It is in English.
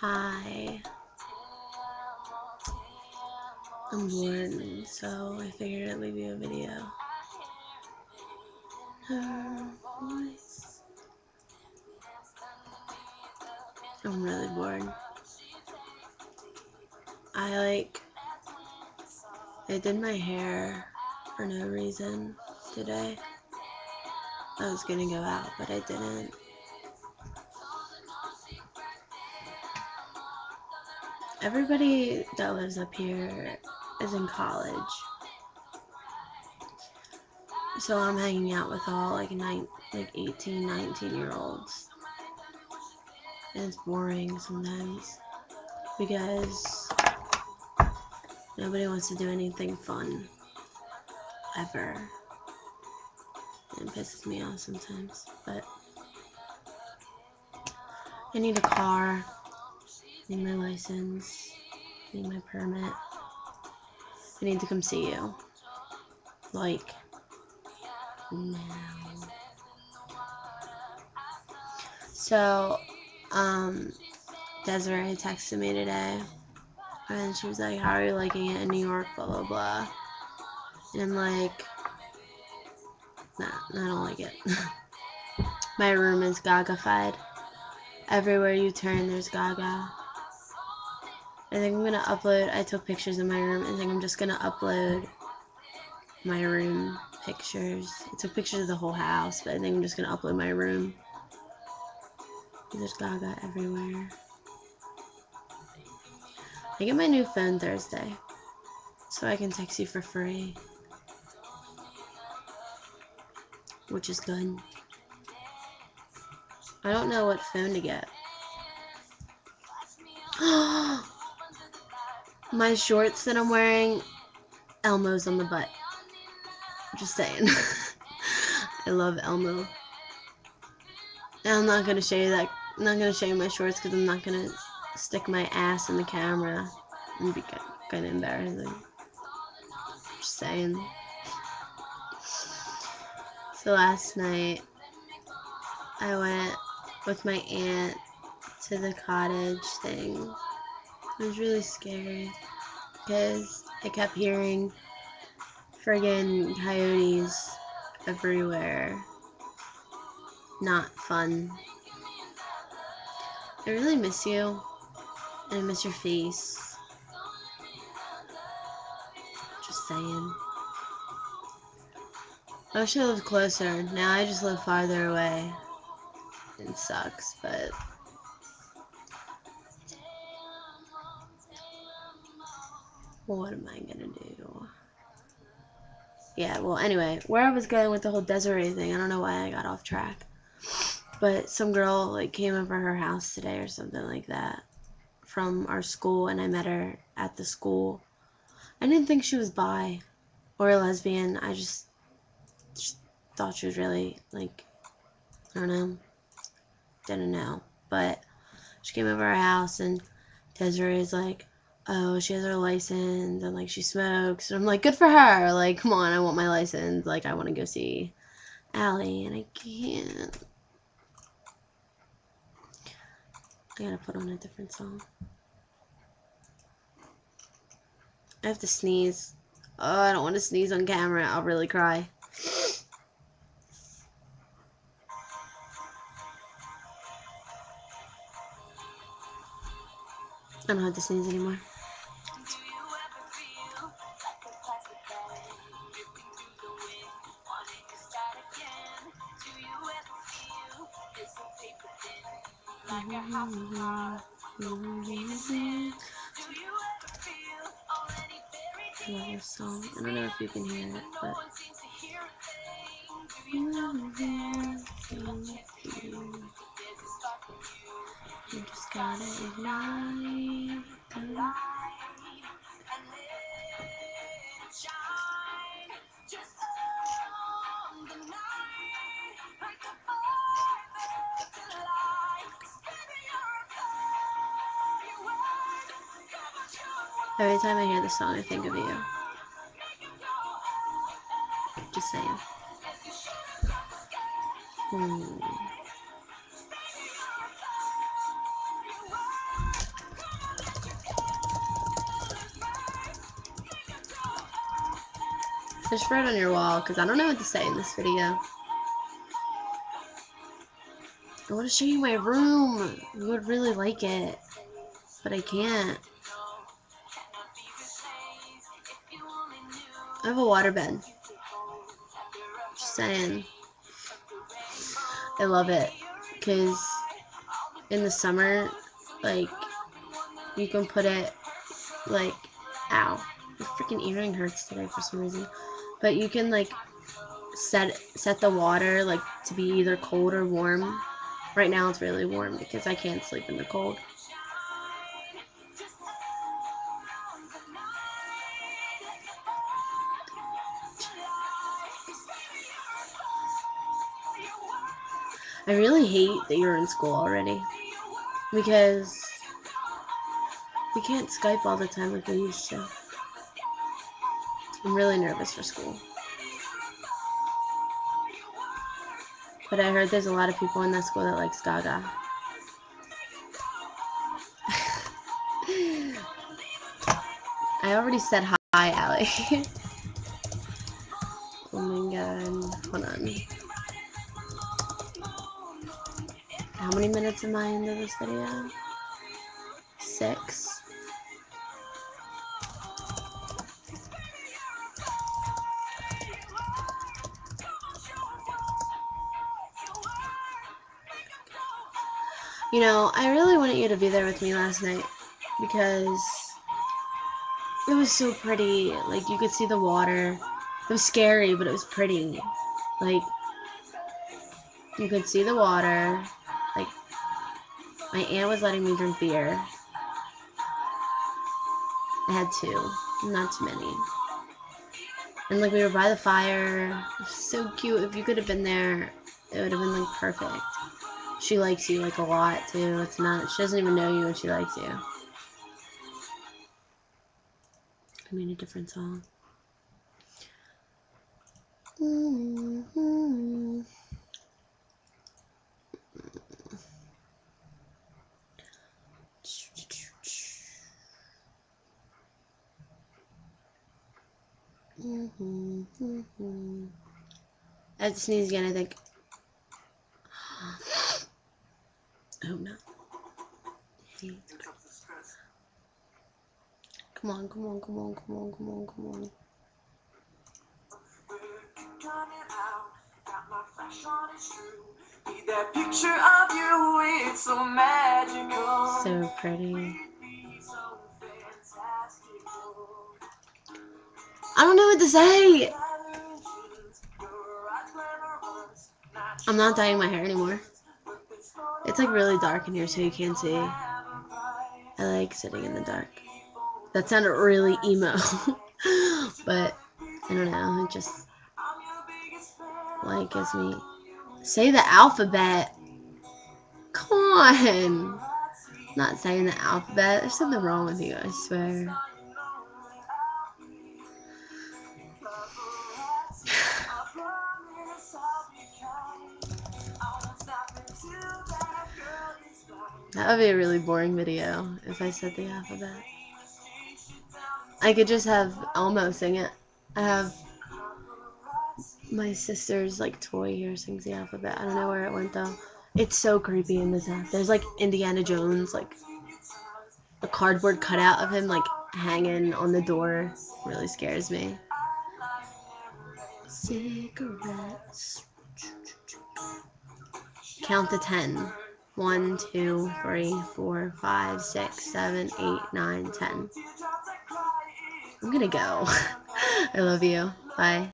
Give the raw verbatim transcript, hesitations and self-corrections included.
Hi. I'm bored, so I figured I'd leave you a video. Her voice. I'm really bored. I like, I did my hair for no reason today. I was gonna go out, but I didn't. Everybody that lives up here is in college. So I'm hanging out with all like nine, like eighteen, nineteen year olds. And it's boring sometimes because nobody wants to do anything fun ever. And it pisses me off sometimes. But I need a car, I need my license, I need my permit. I need to come see you. Like, now. So, um, Desiree texted me today, and she was like, how are you liking it in New York, blah, blah, blah. And I'm like, nah, I don't like it. My room is Gaga-fied. Everywhere you turn, there's Gaga. I think I'm gonna upload, I took pictures of my room, I think I'm just gonna upload my room pictures. I took pictures of the whole house, but I think I'm just gonna upload my room. There's Gaga everywhere. I get my new phone Thursday, so I can text you for free, which is good. I don't know what phone to get. My shorts that I'm wearing, Elmo's on the butt. Just saying. I love Elmo. And I'm not gonna show you that. I'm not gonna show you my shorts because I'm not gonna stick my ass in the camera. It'd be kind of embarrassing. Just saying. So last night, I went with my aunt to the cottage thing. It was really scary because I kept hearing friggin' coyotes everywhere. Not fun. I really miss you, and I miss your face. Just saying. I wish I lived closer. Now I just live farther away. It sucks, but what am I gonna do? Yeah, well, anyway, where I was going with the whole Desiree thing, I don't know why I got off track. But some girl, like, came over her house today or something like that from our school, and I met her at the school. I didn't think she was bi or a lesbian. I just, just thought she was really, like, I don't know. Didn't know. But she came over our house, and Desiree's like, oh, she has her license, and, like, she smokes. And I'm like, good for her. Like, come on, I want my license. Like, I want to go see Allie, and I can't. I gotta put on a different song. I have to sneeze. Oh, I don't want to sneeze on camera. I'll really cry. I don't have to sneeze anymore. I love this song. I don't know if you can hear it, but you just gotta ignite the light. Every time I hear this song, I think of you. Just saying. Hmm. Fish for it on your wall, because I don't know what to say in this video. I want to show you my room. You would really like it, but I can't. I have a waterbed. Just saying. I love it, because in the summer, like, you can put it, like, ow. My freaking earring hurts today for some reason. But you can, like, set set the water, like, to be either cold or warm. Right now it's really warm because I can't sleep in the cold. I really hate that you're in school already, because we can't Skype all the time like we used to. I'm really nervous for school. But I heard there's a lot of people in that school that likes Gaga. I already said hi, Allie. Oh my god. Hold on. How many minutes am I into this video? Six. You know, I really wanted you to be there with me last night because it was so pretty. Like, you could see the water. It was scary, but it was pretty. Like, you could see the water. Like, my aunt was letting me drink beer. I had two, not too many. And, like, we were by the fire. It was so cute. If you could have been there, it would have been, like, perfect. She likes you, like, a lot, too. It's not, she doesn't even know you and she likes you. I made a different song. Mm-hmm. Mm-hmm. Mm-hmm. I have to sneeze again, I think. I hope not. Come on, come on, come on, come on, come on, come on. That picture of you, it's so magical. So pretty. I don't know what to say. I'm not dyeing my hair anymore. It's like really dark in here so you can't see. I like sitting in the dark. That sounded really emo. But I don't know, it just like gives me. Say the alphabet. Come on. I'm not saying the alphabet. There's something wrong with you, I swear. That would be a really boring video if I said the alphabet. I could just have Elmo sing it. I have my sister's like toy here sings the alphabet. I don't know where it went though. It's so creepy in this app. There's like Indiana Jones, like a cardboard cutout of him like hanging on the door. Really scares me. Cigarettes. Count to ten. One, two, three, four, five, six, seven, eight, nine, ten. I'm gonna go. I love you. Bye.